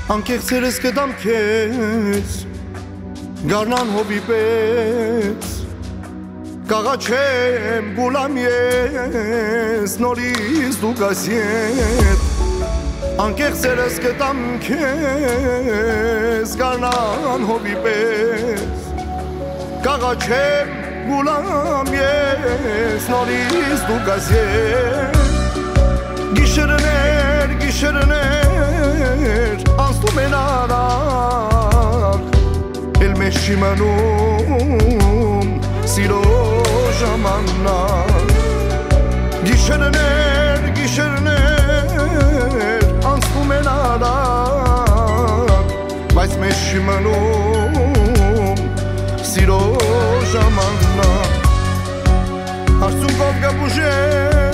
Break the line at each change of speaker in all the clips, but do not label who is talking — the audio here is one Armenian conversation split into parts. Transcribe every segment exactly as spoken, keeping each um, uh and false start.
Անկեղծերս կտամ քեզ գառնան հովի պես կաղաչեմ գուլամ ես նորից դու գաս ետ Անկեղծերս կտամ քեզ գառնան հովի պես կաղաչեմ գուլամ ես նորից դու գաս ետ Գիշերներ, գիշերներ անցնում են արագ Էլ մեզ չի մնում սիրո ժամանակ Գիշերներ, գիշերներ անցնում են արագ Բայց մեզ չի մնում սիրո ժամանակ Հարցունքով կբուժեմ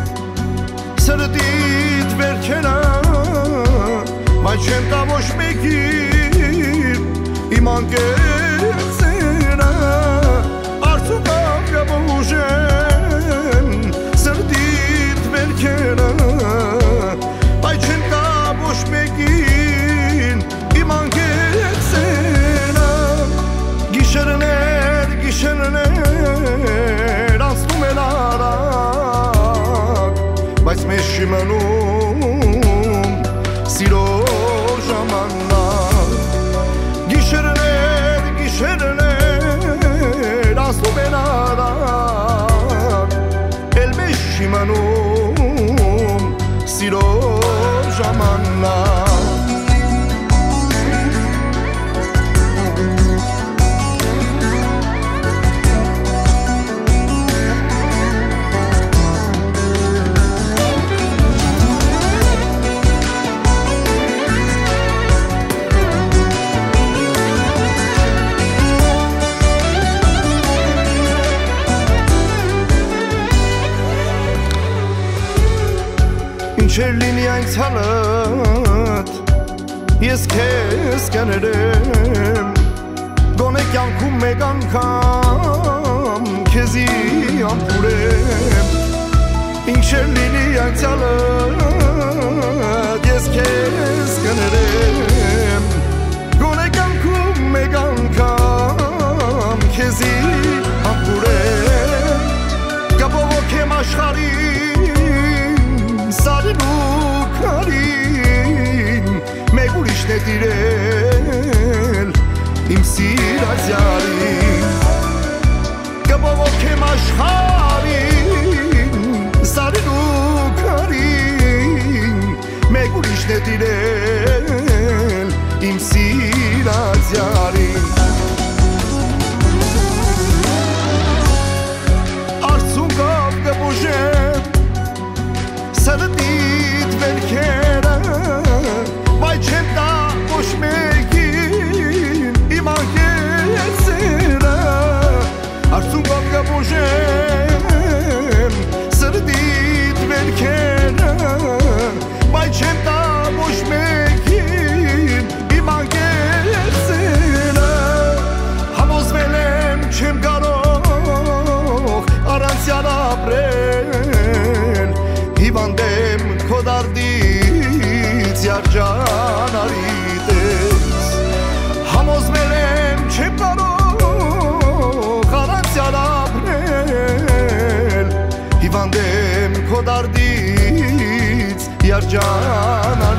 Սրտիդ վերքերը Բայց չեմ տա ոչ մեկին Իմ անկեղծերը Արցունքով կբուժեմ Սրտիդ վերքերը Բայց չեմ տա ոչ մեկին Իմ անկեղծերը Գիշերներ, գիշերներ Անցնում են արագ Բայց մեզ չի մնում սիրո ժամանակ Գիշերներ, գիշերներ անցնում են արագ Էլ մեզ չի մնում սիրո ժամանակ Ինչեր լինի անցյալդ Ես քեզ կներեմ Գոնե կյանքում մեկ անգամ Քեզի ամփուրեմ Ինչեր լինի անցյալդ Ես քեզ կներեմ Գոնե կյանքում մեկ անգամ Քեզի ամփուրեմ Կբողոքեմ աշխարհին Սարին ու քարին Մեկ ուրիշն է տիրել Իմ սիրած յարին Կբողոքեմ աշխարհին Սարին ու քարին Մեկ ուրիշն է տիրել Իմ սիրած յարին Արցունքով կբուժեմ Սրտիդ վերքերը Բայց չեմ տա ոչ մեկին Իմ անկեղծերը Արցունքով կբուժեմ Սրտիդ վերքերը Բայց չեմ տա ոչ մեկին Իմ անկեղծերը Համոզվել եմ չեմ կարող Առանցյալ ապրել Հիվանդեմ քո դարդից երջանարի տես Համոզվել եմ չեմ կարող առանցյալ ապրել Հիվանդեմ քո դարդից երջանարի